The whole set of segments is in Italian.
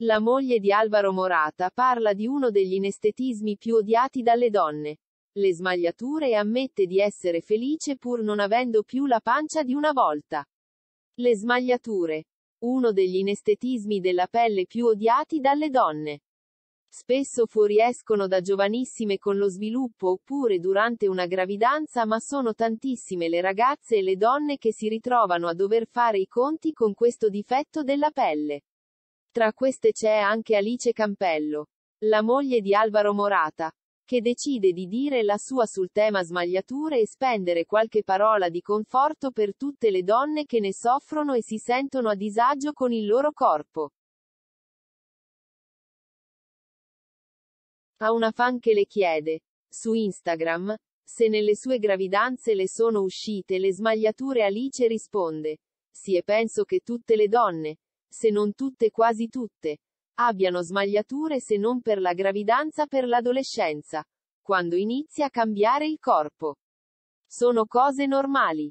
La moglie di Alvaro Morata parla di uno degli inestetismi più odiati dalle donne. Le smagliature e ammette di essere felice pur non avendo più la pancia di una volta. Le smagliature. Uno degli inestetismi della pelle più odiati dalle donne. Spesso fuoriescono da giovanissime con lo sviluppo oppure durante una gravidanza, ma sono tantissime le ragazze e le donne che si ritrovano a dover fare i conti con questo difetto della pelle. Tra queste c'è anche Alice Campello, la moglie di Alvaro Morata, che decide di dire la sua sul tema smagliature e spendere qualche parola di conforto per tutte le donne che ne soffrono e si sentono a disagio con il loro corpo. A una fan che le chiede, su Instagram, se nelle sue gravidanze le sono uscite le smagliature, Alice risponde: sì, e penso che tutte le donne, se non tutte quasi tutte, abbiano smagliature, se non per la gravidanza per l'adolescenza, quando inizia a cambiare il corpo. Sono cose normali.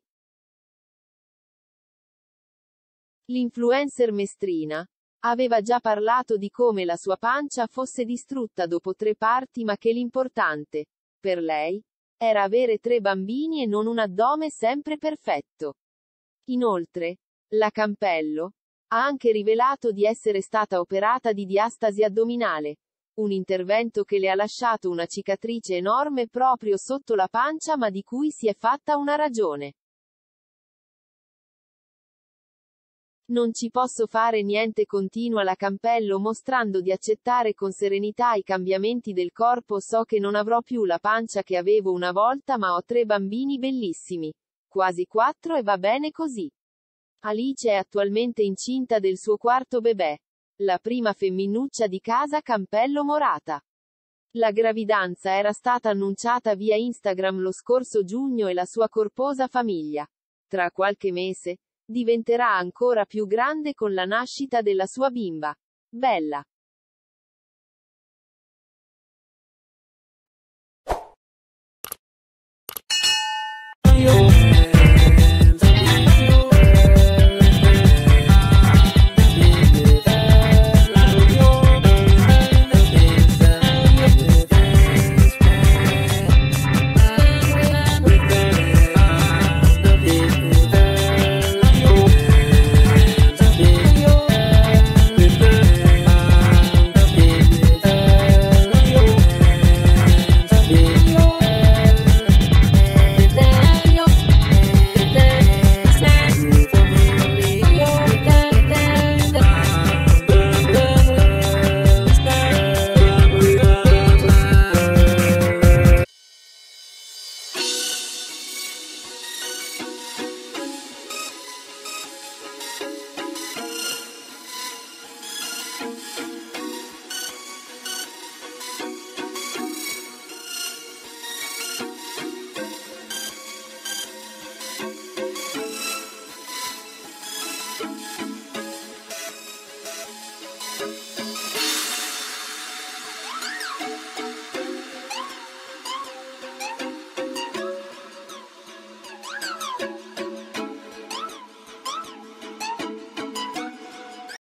L'influencer mestrina aveva già parlato di come la sua pancia fosse distrutta dopo 3 parti, ma che l'importante, per lei, era avere 3 bambini e non un addome sempre perfetto. Inoltre, la Campello ha anche rivelato di essere stata operata di diastasi addominale, un intervento che le ha lasciato una cicatrice enorme proprio sotto la pancia, ma di cui si è fatta una ragione. Non ci posso fare niente, continua la Campello, mostrando di accettare con serenità i cambiamenti del corpo. So che non avrò più la pancia che avevo una volta, ma ho 3 bambini bellissimi, quasi 4, e va bene così. Alice è attualmente incinta del suo 4º bebè, la prima femminuccia di casa Campello Morata. La gravidanza era stata annunciata via Instagram lo scorso giugno e la sua corposa famiglia, tra qualche mese, diventerà ancora più grande con la nascita della sua bimba, Bella.